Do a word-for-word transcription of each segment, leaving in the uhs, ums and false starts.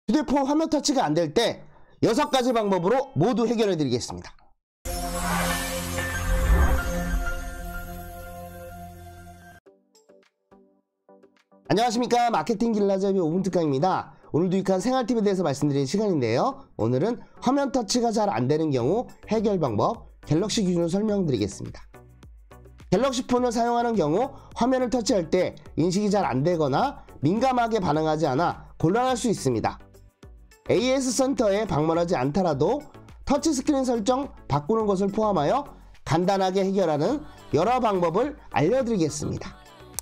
휴대폰 화면 터치가 안 될 때 여섯 가지 방법으로 모두 해결해 드리겠습니다. 안녕하십니까. 마케팅 길라잡이 오 분 특강입니다. 오늘도 유익한 생활팁에 대해서 말씀드리는 시간인데요. 오늘은 화면 터치가 잘 안 되는 경우 해결 방법 갤럭시 기준으로 설명드리겠습니다. 갤럭시 폰을 사용하는 경우 화면을 터치할 때 인식이 잘 안 되거나 민감하게 반응하지 않아 곤란할 수 있습니다. 에이에스 센터에 방문하지 않더라도 터치스크린 설정 바꾸는 것을 포함하여 간단하게 해결하는 여러 방법을 알려드리겠습니다.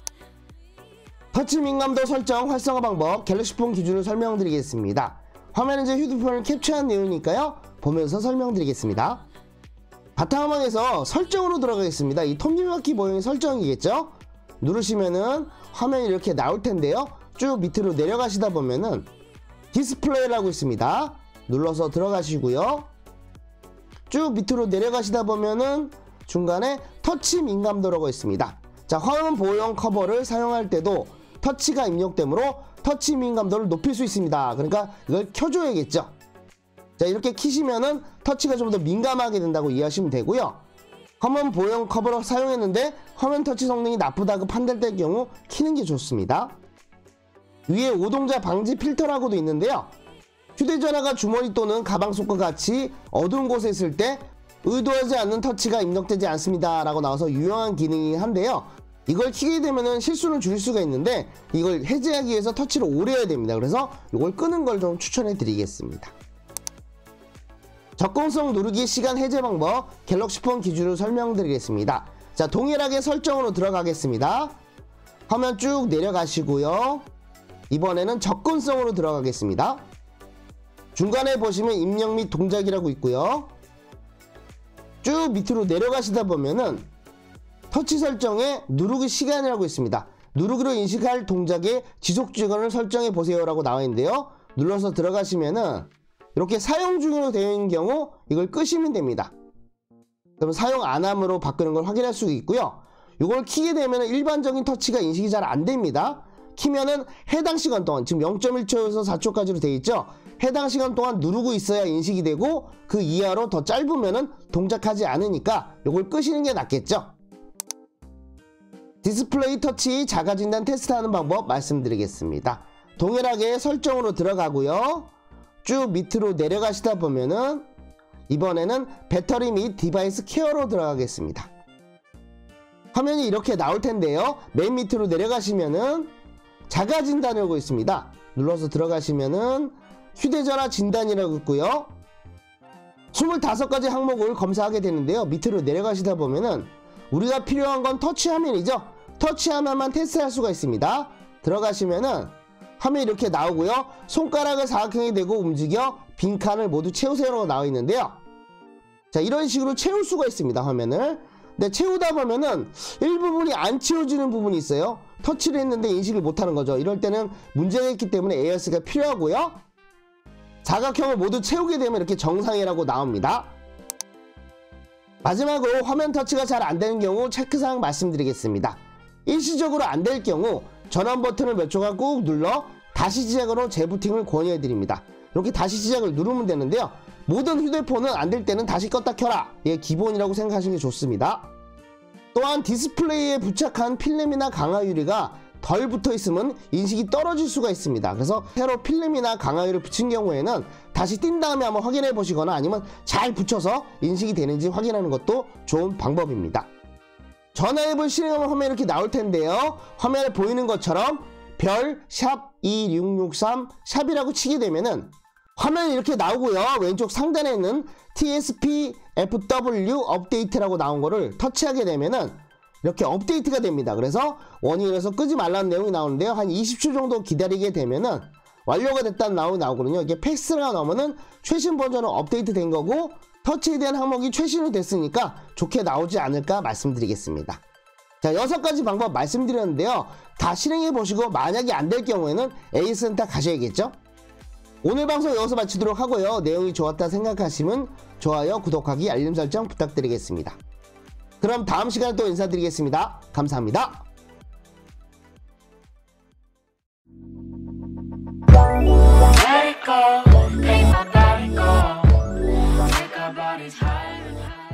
터치 민감도 설정 활성화 방법 갤럭시폰 기준으로 설명드리겠습니다. 화면은 제 휴대폰을 캡처한 내용이니까요. 보면서 설명드리겠습니다. 바탕화면에서 설정으로 들어가겠습니다. 이 톱니바퀴 모형의 설정이겠죠? 누르시면은 화면이 이렇게 나올 텐데요. 쭉 밑으로 내려가시다 보면은 디스플레이라고 있습니다. 눌러서 들어가시고요. 쭉 밑으로 내려가시다 보면은 중간에 터치 민감도라고 있습니다. 자, 화면 보호용 커버를 사용할 때도 터치가 입력되므로 터치 민감도를 높일 수 있습니다. 그러니까 이걸 켜줘야겠죠. 자, 이렇게 키시면은 터치가 좀 더 민감하게 된다고 이해하시면 되고요. 화면 보호용 커버를 사용했는데 화면 터치 성능이 나쁘다고 판단될 경우 키는 게 좋습니다. 위에 오동자 방지 필터라고도 있는데요. 휴대전화가 주머니 또는 가방 속과 같이 어두운 곳에 있을 때 의도하지 않는 터치가 입력되지 않습니다 라고 나와서 유용한 기능이긴 한데요. 이걸 켜게 되면 실수는 줄일 수가 있는데 이걸 해제하기 위해서 터치를 오래 해야 됩니다. 그래서 이걸 끄는 걸 좀 추천해 드리겠습니다. 접근성 누르기 시간 해제 방법 갤럭시폰 기준으로 설명드리겠습니다. 자, 동일하게 설정으로 들어가겠습니다. 화면 쭉 내려가시고요. 이번에는 접근성으로 들어가겠습니다. 중간에 보시면 입력 및 동작이라고 있고요. 쭉 밑으로 내려가시다 보면은 터치 설정에 누르기 시간이라고 있습니다. 누르기로 인식할 동작의 지속 시간을 설정해 보세요 라고 나와 있는데요. 눌러서 들어가시면은 이렇게 사용 중으로 되어 있는 경우 이걸 끄시면 됩니다. 그럼 사용 안함으로 바꾸는 걸 확인할 수 있고요. 이걸 키게 되면 일반적인 터치가 인식이 잘 안 됩니다. 키면은 해당 시간 동안 지금 영 점 일 초에서 사 초까지로 되어 있죠. 해당 시간 동안 누르고 있어야 인식이 되고 그 이하로 더 짧으면은 동작하지 않으니까 이걸 끄시는 게 낫겠죠. 디스플레이 터치 자가 진단 테스트하는 방법 말씀드리겠습니다. 동일하게 설정으로 들어가고요. 쭉 밑으로 내려가시다 보면은 이번에는 배터리 및 디바이스 케어로 들어가겠습니다. 화면이 이렇게 나올 텐데요. 맨 밑으로 내려가시면은 자가 진단이라고 있습니다. 눌러서 들어가시면은 휴대전화 진단이라고 있고요. 스물다섯 가지 항목을 검사하게 되는데요. 밑으로 내려가시다 보면은 우리가 필요한 건 터치 화면이죠. 터치 화면만 테스트할 수가 있습니다. 들어가시면은 화면이 이렇게 나오고요. 손가락을 사각형이 되고 움직여 빈칸을 모두 채우세요라고 나와 있는데요. 자, 이런 식으로 채울 수가 있습니다. 화면을. 근데 채우다 보면은 일부분이 안 채워지는 부분이 있어요. 터치를 했는데 인식을 못하는 거죠. 이럴 때는 문제가 있기 때문에 에이에스가 필요하고요. 사각형을 모두 채우게 되면 이렇게 정상이라고 나옵니다. 마지막으로 화면 터치가 잘 안 되는 경우 체크사항 말씀드리겠습니다. 일시적으로 안 될 경우 전원 버튼을 몇 초간 꾹 눌러 다시 시작으로 재부팅을 권유해 드립니다. 이렇게 다시 시작을 누르면 되는데요. 모든 휴대폰은 안 될 때는 다시 껐다 켜라. 이게 기본이라고 생각하시는 게 좋습니다. 또한 디스플레이에 부착한 필름이나 강화 유리가 덜 붙어 있으면 인식이 떨어질 수가 있습니다. 그래서 새로 필름이나 강화 유리 붙인 경우에는 다시 띈 다음에 한번 확인해 보시거나 아니면 잘 붙여서 인식이 되는지 확인하는 것도 좋은 방법입니다. 전화 앱을 실행하면 화면이 이렇게 나올 텐데요. 화면에 보이는 것처럼 별 샵 이육육삼 샵이라고 치게 되면은 화면이 이렇게 나오고요. 왼쪽 상단에 있는 티에스피 에프더블유 업데이트라고 나온 거를 터치하게 되면은 이렇게 업데이트가 됩니다. 그래서 원인에서 끄지 말라는 내용이 나오는데요. 한 이십 초 정도 기다리게 되면은 완료가 됐다는 내용이 나오거든요. 이게 패스가 나오면은 최신 버전으로 업데이트 된 거고 터치에 대한 항목이 최신이 됐으니까 좋게 나오지 않을까 말씀드리겠습니다. 자, 여섯 가지 방법 말씀드렸는데요. 다 실행해 보시고 만약에 안 될 경우에는 에이에스 센터 가셔야겠죠. 오늘 방송 여기서 마치도록 하고요. 내용이 좋았다 생각하시면 좋아요, 구독하기, 알림 설정 부탁드리겠습니다. 그럼 다음 시간에 또 인사드리겠습니다. 감사합니다. Let it go. always higher and higher.